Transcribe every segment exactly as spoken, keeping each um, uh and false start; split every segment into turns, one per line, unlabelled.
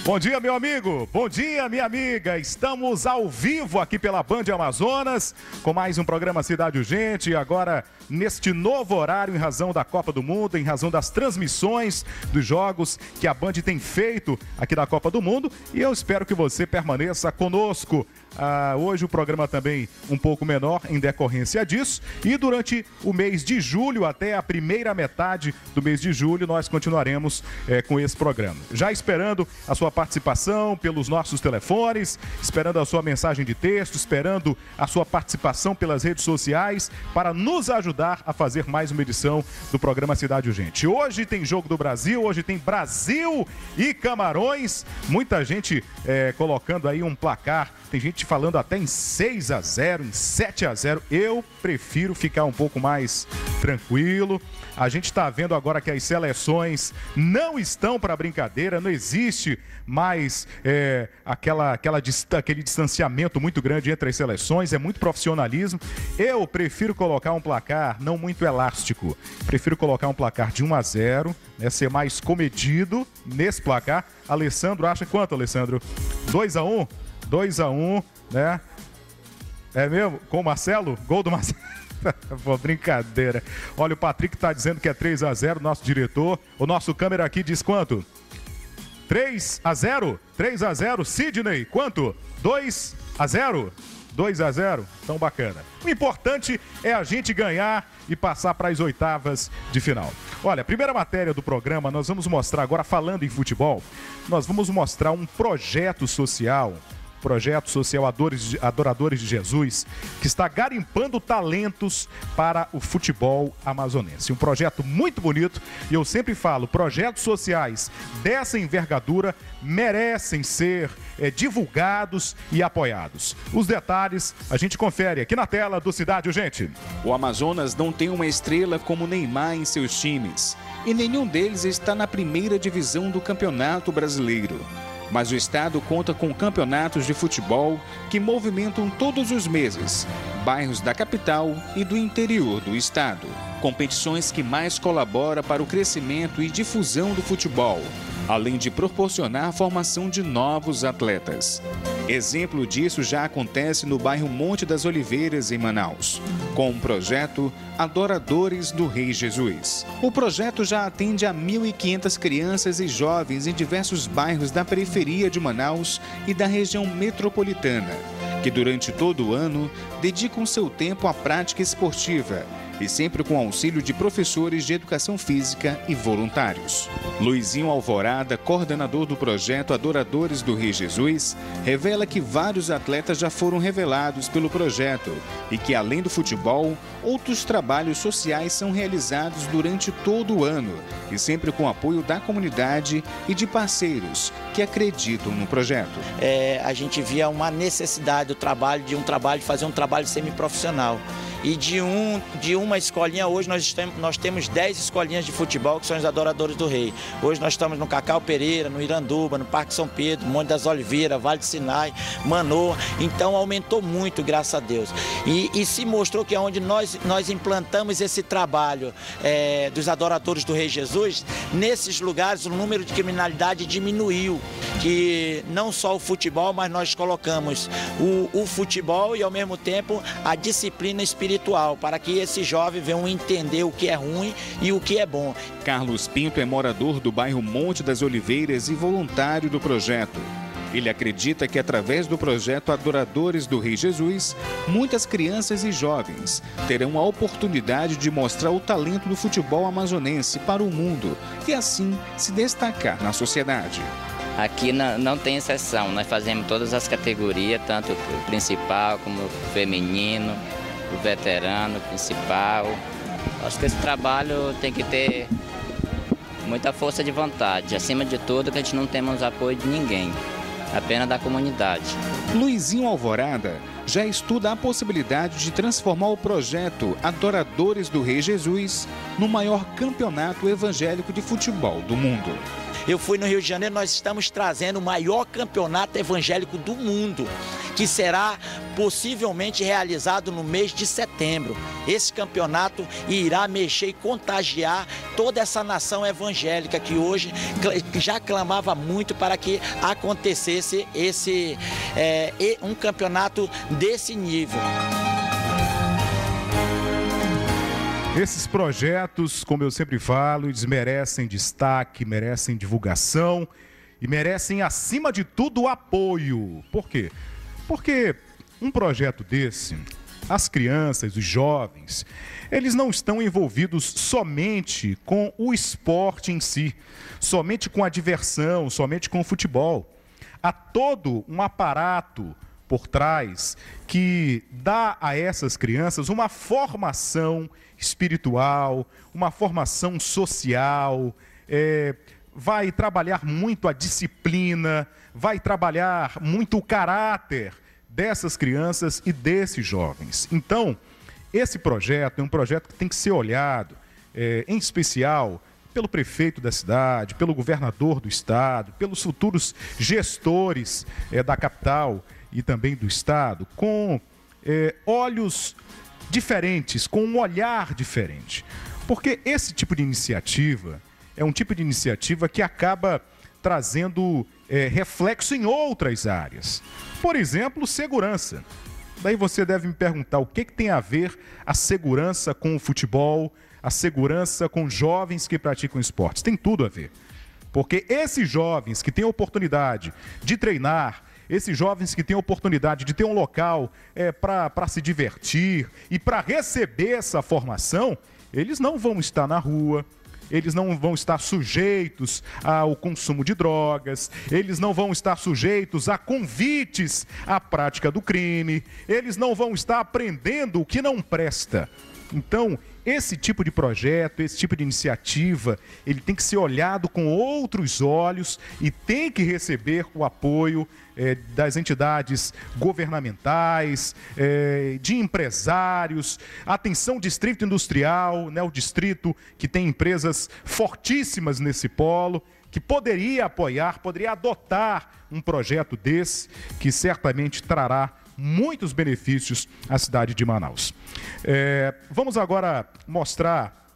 Bom dia, meu amigo. Bom dia, minha amiga. Estamos ao vivo aqui pela Band Amazonas com mais um programa Cidade Urgente. E agora, neste novo horário, em razão da Copa do Mundo, em razão das transmissões dos jogos que a Band tem feito aqui da Copa do Mundo. E eu espero que você permaneça conosco. Ah, hoje o programa também um pouco menor em decorrência disso. E durante o mês de julho, até a primeira metade do mês de julho, nós continuaremos eh, com esse programa. Já esperando a sua participação pelos nossos telefones, esperando a sua mensagem de texto, esperando a sua participação pelas redes sociais para nos ajudar a fazer mais uma edição do programa Cidade Urgente. Hoje tem Jogo do Brasil, hoje tem Brasil e Camarões. Muita gente eh, colocando aí um placar. Tem gente falando até em seis a zero, em sete a zero. Eu prefiro ficar um pouco mais tranquilo. A gente está vendo agora que as seleções não estão para brincadeira, não existe mais é, aquela, aquela, aquele distanciamento muito grande entre as seleções, é muito profissionalismo. Eu prefiro colocar um placar não muito elástico, prefiro colocar um placar de um a zero, né, ser mais comedido nesse placar. Alessandro acha quanto, Alessandro? dois a um? dois a um, né? É mesmo? Com o Marcelo? Gol do Marcelo. Pô, brincadeira. Olha, o Patrick tá dizendo que é três a zero, nosso diretor. O nosso câmera aqui diz quanto? três a zero? três a zero. Sidney, quanto? dois a zero? dois a zero? Então, bacana. O importante é a gente ganhar e passar para as oitavas de final. Olha, a primeira matéria do programa, nós vamos mostrar agora, falando em futebol, nós vamos mostrar um projeto social, projeto social Adoradores de Jesus, que está garimpando talentos para o futebol amazonense. Um projeto muito bonito, e eu sempre falo, projetos sociais dessa envergadura merecem ser é, divulgados e apoiados. Os detalhes a gente confere aqui na tela do Cidade Urgente.
O Amazonas não tem uma estrela como Neymar em seus times, e nenhum deles está na primeira divisão do Campeonato Brasileiro. Mas o estado conta com campeonatos de futebol que movimentam todos os meses bairros da capital e do interior do estado. Competições que mais colaboram para o crescimento e difusão do futebol, além de proporcionar a formação de novos atletas. Exemplo disso já acontece no bairro Monte das Oliveiras, em Manaus, com o projeto Adoradores do Rei Jesus. O projeto já atende a mil e quinhentas crianças e jovens em diversos bairros da periferia de Manaus e da região metropolitana, que durante todo o ano dedicam seu tempo à prática esportiva e sempre com auxílio de professores de educação física e voluntários. Luizinho Alvorada, coordenador do projeto Adoradores do Rei Jesus, revela que vários atletas já foram revelados pelo projeto e que, além do futebol, outros trabalhos sociais são realizados durante todo o ano e sempre com apoio da comunidade e de parceiros que acreditam no projeto.
É, a gente via uma necessidade do trabalho, de um trabalho, de fazer um trabalho semiprofissional. E de, um, de uma escolinha, hoje nós, estamos, nós temos dez escolinhas de futebol que são os Adoradores do Rei. Hoje nós estamos no Cacau Pereira, no Iranduba, no Parque São Pedro, Monte das Oliveiras, Vale do Sinai, Manoa. Então aumentou muito, graças a Deus. E, e se mostrou que é onde nós, nós implantamos esse trabalho é, dos Adoradores do Rei Jesus, nesses lugares o número de criminalidade diminuiu. Que não só o futebol, mas nós colocamos o, o futebol e ao mesmo tempo a disciplina espiritual, para que esse jovem venha entender o que é ruim e o que é bom.
Carlos Pinto é morador do bairro Monte das Oliveiras e voluntário do projeto. Ele acredita que através do projeto Adoradores do Rei Jesus, muitas crianças e jovens terão a oportunidade de mostrar o talento do futebol amazonense para o mundo e assim se destacar na sociedade.
Aqui não, não tem exceção, nós fazemos todas as categorias, tanto o principal como o feminino, o veterano, o principal. Acho que esse trabalho tem que ter muita força de vontade. Acima de tudo, que a gente não temos apoio de ninguém, apenas da comunidade.
Luizinho Alvorada já estuda a possibilidade de transformar o projeto Adoradores do Rei Jesus no maior campeonato evangélico de futebol do mundo.
Eu fui no Rio de Janeiro, nós estamos trazendo o maior campeonato evangélico do mundo, que será possivelmente realizado no mês de setembro. Esse campeonato irá mexer e contagiar toda essa nação evangélica que hoje já clamava muito para que acontecesse esse, é, um campeonato desse nível.
Esses projetos, como eu sempre falo, eles merecem destaque, merecem divulgação e merecem, acima de tudo, apoio. Por quê? Porque um projeto desse, as crianças, os jovens, eles não estão envolvidos somente com o esporte em si, somente com a diversão, somente com o futebol. Há todo um aparato por trás que dá a essas crianças uma formação espiritual, uma formação social, é, vai trabalhar muito a disciplina, vai trabalhar muito o caráter dessas crianças e desses jovens. Então, esse projeto é um projeto que tem que ser olhado, é, em especial pelo prefeito da cidade, pelo governador do estado, pelos futuros gestores é, da capital e também do estado, com é, olhos diferentes, com um olhar diferente. Porque esse tipo de iniciativa é um tipo de iniciativa que acaba trazendo é, reflexo em outras áreas. Por exemplo, segurança. Daí você deve me perguntar o que, que tem a ver a segurança com o futebol, a segurança com jovens que praticam esportes. Tem tudo a ver. Porque esses jovens que têm a oportunidade de treinar, esses jovens que têm a oportunidade de ter um local é, para se divertir e para receber essa formação, eles não vão estar na rua, eles não vão estar sujeitos ao consumo de drogas, eles não vão estar sujeitos a convites à prática do crime, eles não vão estar aprendendo o que não presta. Então, esse tipo de projeto, esse tipo de iniciativa, ele tem que ser olhado com outros olhos e tem que receber o apoio é, das entidades governamentais, é, de empresários, atenção distrito industrial, né, o distrito que tem empresas fortíssimas nesse polo, que poderia apoiar, poderia adotar um projeto desse, que certamente trará muitos benefícios à cidade de Manaus. É, vamos agora mostrar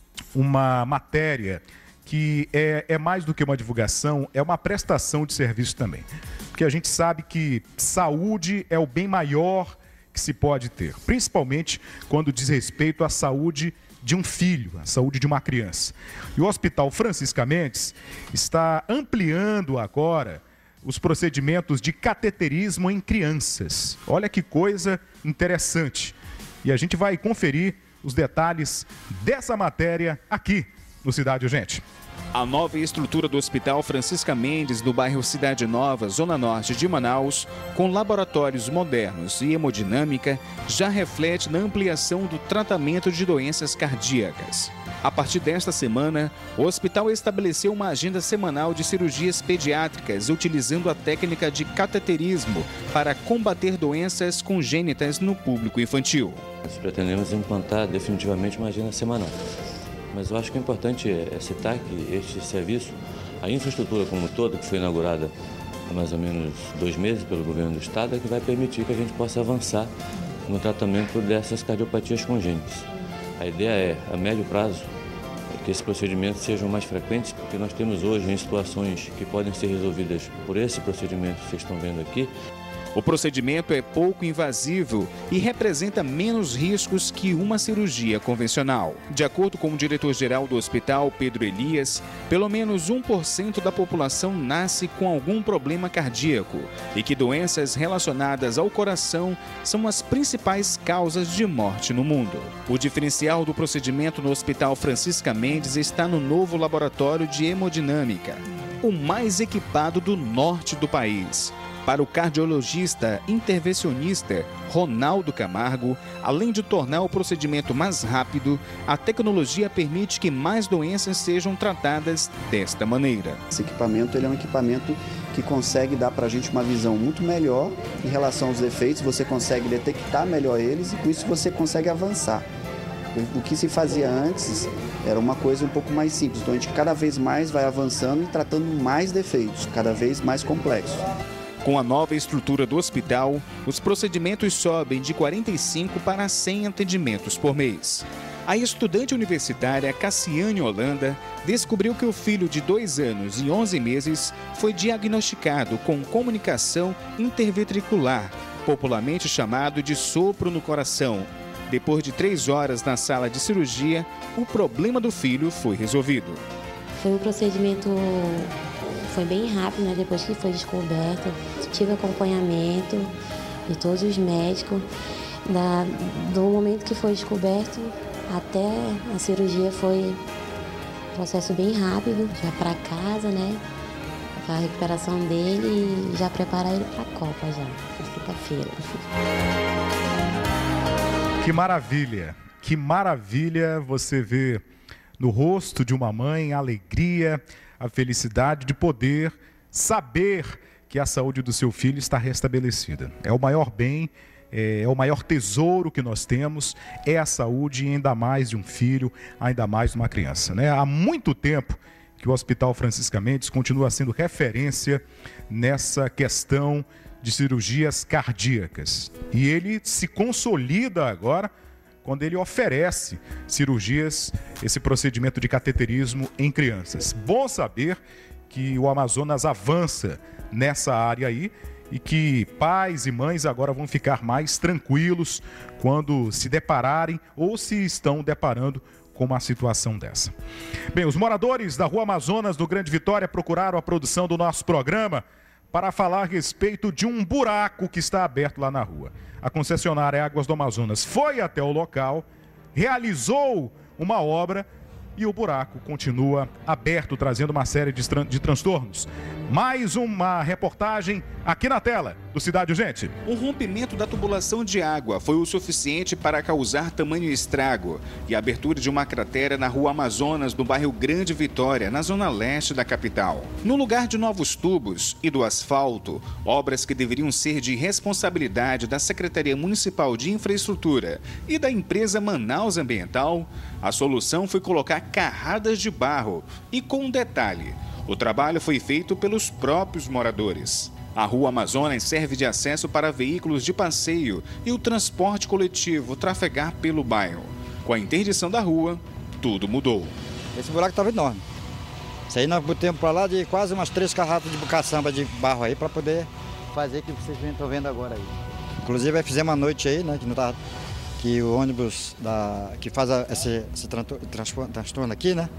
uma matéria que é, é mais do que uma divulgação, é uma prestação de serviço também. Porque a gente sabe que saúde é o bem maior que se pode ter, principalmente quando diz respeito à saúde de um filho, à saúde de uma criança. E o Hospital Francisca Mendes está ampliando agora os procedimentos de cateterismo em crianças. Olha que coisa interessante. E a gente vai conferir os detalhes dessa matéria aqui no Cidade Urgente.
A nova estrutura do Hospital Francisca Mendes, do bairro Cidade Nova, zona norte de Manaus, com laboratórios modernos e hemodinâmica, já reflete na ampliação do tratamento de doenças cardíacas. A partir desta semana, o hospital estabeleceu uma agenda semanal de cirurgias pediátricas, utilizando a técnica de cateterismo para combater doenças congênitas no público infantil.
Nós pretendemos implantar definitivamente uma agenda semanal. Mas eu acho que é importante é citar que este serviço, a infraestrutura como toda, que foi inaugurada há mais ou menos dois meses pelo governo do estado, é que vai permitir que a gente possa avançar no tratamento dessas cardiopatias congênitas. A ideia é, a médio prazo, que esses procedimentos sejam mais frequentes, porque nós temos hoje em situações que podem ser resolvidas por esse procedimento que vocês estão vendo aqui.
O procedimento é pouco invasivo e representa menos riscos que uma cirurgia convencional. De acordo com o diretor-geral do hospital, Pedro Elias, pelo menos um por cento da população nasce com algum problema cardíaco e que doenças relacionadas ao coração são as principais causas de morte no mundo. O diferencial do procedimento no Hospital Francisca Mendes está no novo laboratório de hemodinâmica, o mais equipado do norte do país. Para o cardiologista intervencionista Ronaldo Camargo, além de tornar o procedimento mais rápido, a tecnologia permite que mais doenças sejam tratadas desta maneira.
Esse equipamento ele é um equipamento que consegue dar para a gente uma visão muito melhor em relação aos defeitos, você consegue detectar melhor eles e com isso você consegue avançar. O que se fazia antes era uma coisa um pouco mais simples. Então a gente cada vez mais vai avançando e tratando mais defeitos, cada vez mais complexos.
Com a nova estrutura do hospital, os procedimentos sobem de quarenta e cinco para cem atendimentos por mês. A estudante universitária Cassiane Holanda descobriu que o filho de dois anos e onze meses foi diagnosticado com comunicação interventricular, popularmente chamado de sopro no coração. Depois de três horas na sala de cirurgia, o problema do filho foi resolvido.
Foi um procedimento, foi bem rápido, né? Depois que foi descoberto, tive acompanhamento de todos os médicos. Da, do momento que foi descoberto até a cirurgia foi um processo bem rápido, já para casa, né? Para a recuperação dele e já preparar ele para a Copa já, na quinta-feira.
Que maravilha, que maravilha você ver no rosto de uma mãe a alegria, a felicidade de poder saber que a saúde do seu filho está restabelecida. É o maior bem, é o maior tesouro que nós temos, é a saúde, ainda mais de um filho, ainda mais de uma criança, né? Há muito tempo que o Hospital Francisca Mendes continua sendo referência nessa questão de cirurgias cardíacas. E ele se consolida agora quando ele oferece cirurgias, esse procedimento de cateterismo em crianças. Bom saber que o Amazonas avança nessa área aí e que pais e mães agora vão ficar mais tranquilos quando se depararem ou se estão deparando com uma situação dessa. Bem, os moradores da Rua Amazonas, do Grande Vitória, procuraram a produção do nosso programa para falar a respeito de um buraco que está aberto lá na rua. A concessionária Águas do Amazonas foi até o local, realizou uma obra e o buraco continua aberto, trazendo uma série de, tran de transtornos. Mais uma reportagem aqui na tela do Cidade Urgente.
O rompimento da tubulação de água foi o suficiente para causar tamanho estrago e a abertura de uma cratera na Rua Amazonas, no bairro Grande Vitória, na zona leste da capital. No lugar de novos tubos e do asfalto, obras que deveriam ser de responsabilidade da Secretaria Municipal de Infraestrutura e da empresa Manaus Ambiental, a solução foi colocar carradas de barro e com um detalhe: o trabalho foi feito pelos próprios moradores. A Rua Amazonas serve de acesso para veículos de passeio e o transporte coletivo trafegar pelo bairro. Com a interdição da rua, tudo mudou.
Esse buraco estava enorme. Isso aí nós botamos para lá de quase umas três carratas de caçamba de barro aí para poder fazer o que vocês estão vendo agora aí. Inclusive aí fizemos uma noite aí, né, que não tava, que o ônibus da, que faz a, esse, esse transtorno aqui, né?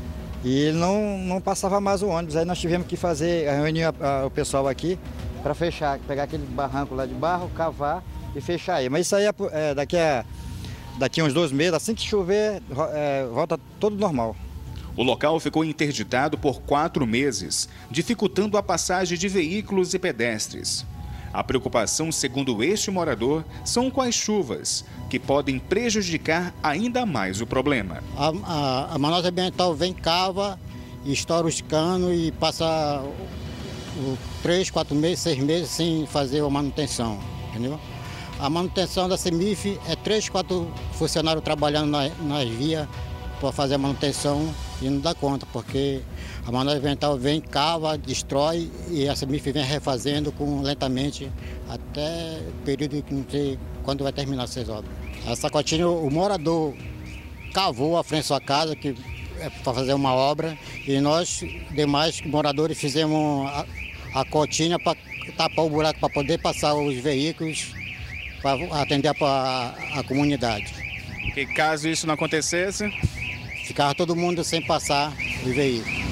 E ele não, não passava mais o ônibus, aí nós tivemos que fazer, reunir a, a, o pessoal aqui para fechar, pegar aquele barranco lá de barro, cavar e fechar aí. Mas isso aí é, é, daqui, a, daqui a uns dois meses, assim que chover, é, volta todo normal.
O local ficou interditado por quatro meses, dificultando a passagem de veículos e pedestres. A preocupação, segundo este morador, são com as chuvas, que podem prejudicar ainda mais o problema.
A, a, a Manaus Ambiental vem, cava, estoura os canos e passa o, três, quatro meses, seis meses sem fazer a manutenção, entendeu? A manutenção da CEMIF é três, quatro funcionários trabalhando na, nas vias para fazer a manutenção e não dá conta, porque a Manaus Ambiental vem, cava, destrói e a CEMIF vem refazendo com, lentamente até o período que não sei quando vai terminar essas obras. A Sacotinha, o morador cavou à frente da sua casa que é para fazer uma obra e nós, demais moradores, fizemos a, a cotinha para tapar o buraco para poder passar os veículos para atender a, a, a comunidade.
E caso isso não acontecesse?
Ficava todo mundo sem passar o veículo.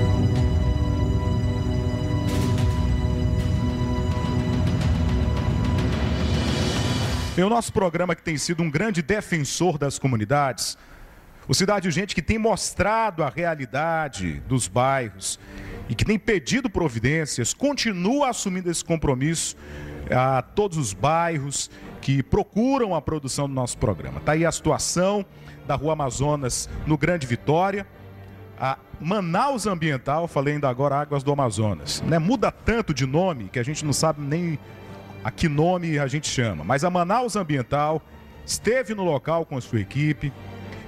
Em o nosso programa, que tem sido um grande defensor das comunidades, o Cidade Urgente, que tem mostrado a realidade dos bairros e que tem pedido providências, continua assumindo esse compromisso a todos os bairros que procuram a produção do nosso programa. Está aí a situação da Rua Amazonas, no Grande Vitória, a Manaus Ambiental, falei ainda agora Águas do Amazonas, né? Muda tanto de nome que a gente não sabe nem a que nome a gente chama, mas a Manaus Ambiental esteve no local com a sua equipe,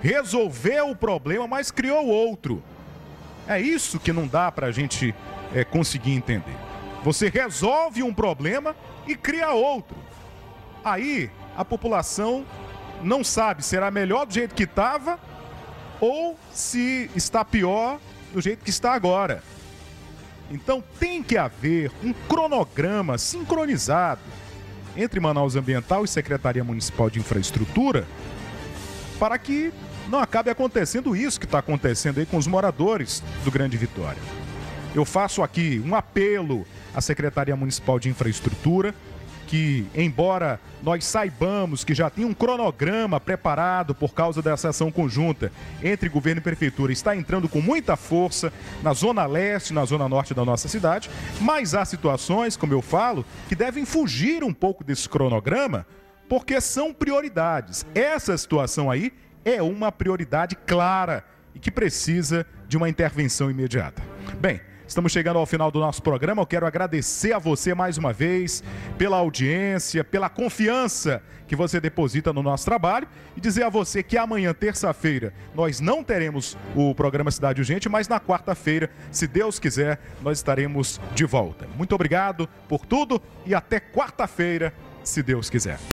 resolveu o problema, mas criou outro. É isso que não dá para a gente é, conseguir entender. Você resolve um problema e cria outro. Aí a população não sabe se será melhor do jeito que estava ou se está pior do jeito que está agora. Então tem que haver um cronograma sincronizado entre Manaus Ambiental e Secretaria Municipal de Infraestrutura para que não acabe acontecendo isso que está acontecendo aí com os moradores do Grande Vitória. Eu faço aqui um apelo à Secretaria Municipal de Infraestrutura que, embora nós saibamos que já tem um cronograma preparado por causa dessa ação conjunta entre governo e prefeitura, está entrando com muita força na zona leste, na zona norte da nossa cidade, mas há situações, como eu falo, que devem fugir um pouco desse cronograma, porque são prioridades. Essa situação aí é uma prioridade clara e que precisa de uma intervenção imediata. Bem, estamos chegando ao final do nosso programa. Eu quero agradecer a você mais uma vez pela audiência, pela confiança que você deposita no nosso trabalho e dizer a você que amanhã, terça-feira, nós não teremos o programa Cidade Urgente, mas na quarta-feira, se Deus quiser, nós estaremos de volta. Muito obrigado por tudo e até quarta-feira, se Deus quiser.